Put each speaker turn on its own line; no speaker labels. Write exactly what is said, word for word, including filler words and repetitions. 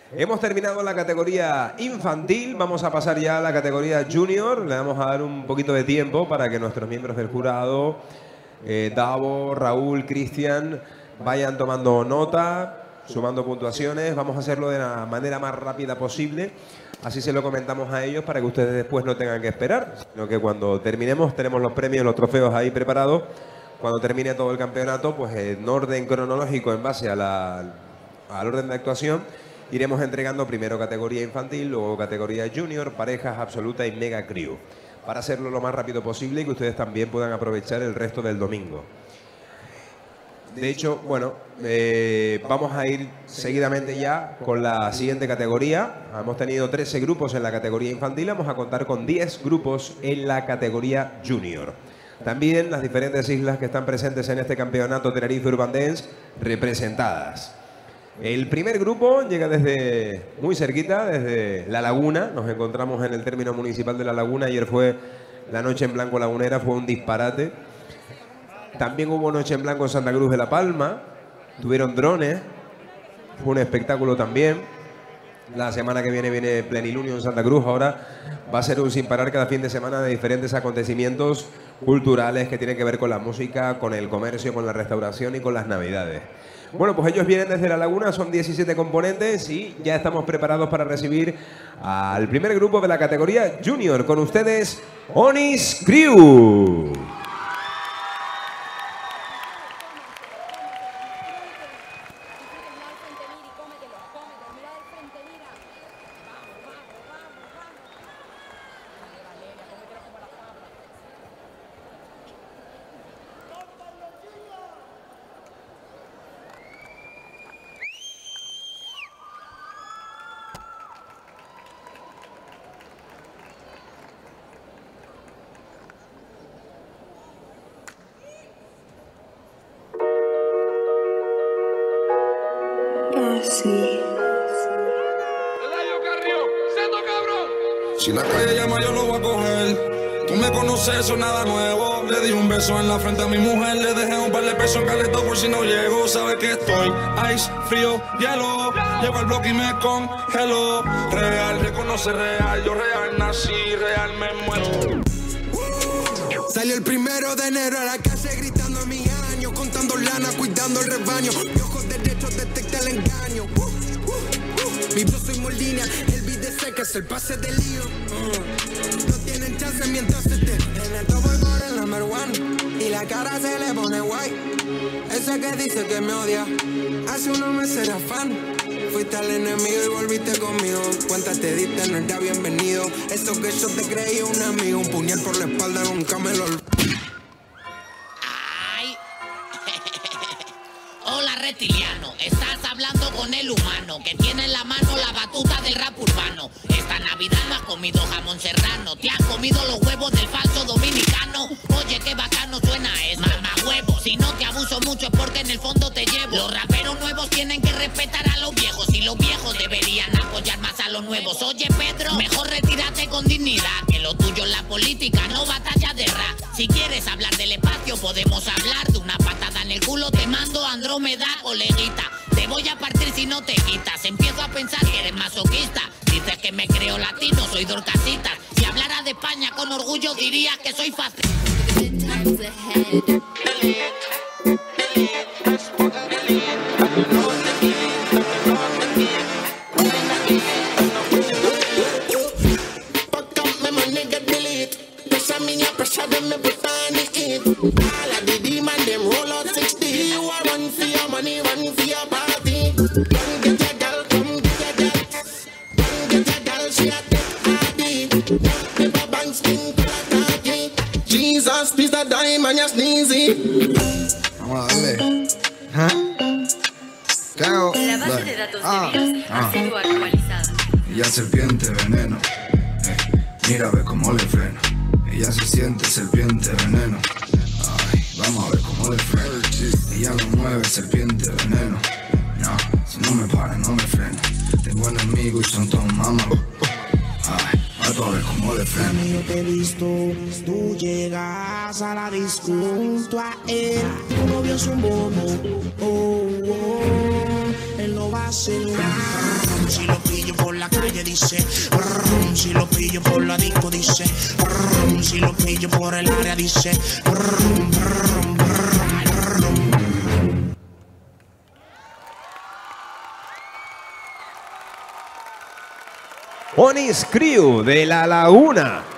Hemos terminado la categoría infantil, vamos a pasar ya a la categoría junior. Le vamos a dar un poquito de tiempo para que nuestros miembros del jurado, eh, Davo, Raúl, Cristian, vayan tomando nota, sumando puntuaciones. Vamos a hacerlo de la manera más rápida posible. Así se lo comentamos a ellos para que ustedes después no tengan que esperar, sino que cuando terminemos tenemos los premios, los trofeos ahí preparados. Cuando termine todo el campeonato, pues en orden cronológico, en base a la, al orden de actuación, iremos entregando primero categoría infantil, luego categoría junior, parejas, absoluta y mega crew, para hacerlo lo más rápido posible y que ustedes también puedan aprovechar el resto del domingo. De hecho, bueno, eh, vamos a ir seguidamente ya con la siguiente categoría. Hemos tenido trece grupos en la categoría infantil, vamos a contar con diez grupos en la categoría junior. También las diferentes islas que están presentes en este campeonato Tenerife Urban Dance representadas. El primer grupo llega desde muy cerquita, desde La Laguna. Nos encontramos en el término municipal de La Laguna. Ayer fue la Noche en Blanco Lagunera, fue un disparate. También hubo Noche en Blanco en Santa Cruz de la Palma. Tuvieron drones. Fue un espectáculo también. La semana que viene viene Plenilunio en Santa Cruz. Ahora va a ser un sin parar cada fin de semana de diferentes acontecimientos culturales que tienen que ver con la música, con el comercio, con la restauración y con las navidades. Bueno, pues ellos vienen desde La Laguna, son diecisiete componentes y ya estamos preparados para recibir al primer grupo de la categoría junior. Con ustedes, Onis Crew.
Si la calle llama yo lo voy a coger. Tú me conoces, eso nada nuevo. Le di un beso en la frente a mi mujer. Le dejé un par de pesos en calentón por si no llego. Sabe que estoy ice, frío, hielo. Llego al bloque y me congelo. Real, reconoce real. Yo real nací, real me muero.
Salió el primero de enero a la calle gritando a mi año, contando lana, cuidando el rebaño. Mi ojo derecho detecta el engaño. Uh, uh, uh. Mi voz soy Molina, el beat de seca es el pase de lío. Uh. No tienen chance mientras se te en el topo y por el number one. Y la cara se le pone guay. Ese que dice que me odia, hace unos meses era fan. Fuiste al enemigo y volviste conmigo. Cuántas te diste, no era bienvenido. Eso que yo te creí un amigo. Un puñal por la espalda nunca me lo...
Ay. Hola reptiliano, estás hablando con el humano que tiene en la mano la batuta del rap urbano. Esta Navidad no has comido jamón serrano, te has comido los huevos del falso dominicano. Oye, qué bacano suena eso, mamá huevo. Si no te abuso mucho es porque en el fondo te llevo. Los raperos nuevos tienen que respetar a los viejos y los viejos deberían apoyar más a los nuevos. Oye, Pedro, mejor retírate con dignidad, que lo tuyo en la política, no batalla de rap. Si quieres hablar del espacio podemos hablar de una patada en el culo. Te mando Andrómeda, coleguita. Te voy a partir si no te quitas. Empiezo a pensar que eres masoquista. Dices que me creo latino, soy dorcasita. Si hablara de España con orgullo dirías que soy fácil.
Jesus, please that diamond, you're sneezy.
Vamos a darle. ¿Ah? ¿Qué hago?
La base de datos
ah,
de virus
ah.
ha sido actualizada.
Ella serpiente veneno. Eh, mira, ve cómo le freno. Ella se siente serpiente veneno. Ay, vamos a ver cómo le freno. Ella lo mueve, serpiente veneno. No, si no me para, no me frena. Tengo enemigos y son todos mamás. Ay, vamos a ver cómo le freno.
Yo te he visto, tú llegas a la disco junto a él. Tu novio es un bono, oh, oh, él no va a hacer nada. Si lo dice. Brum, si lo pillo por la disco, dice. Brum, si lo pillo por el área, dice. Brum, brum, brum, brum.
Onis Crew de La Laguna.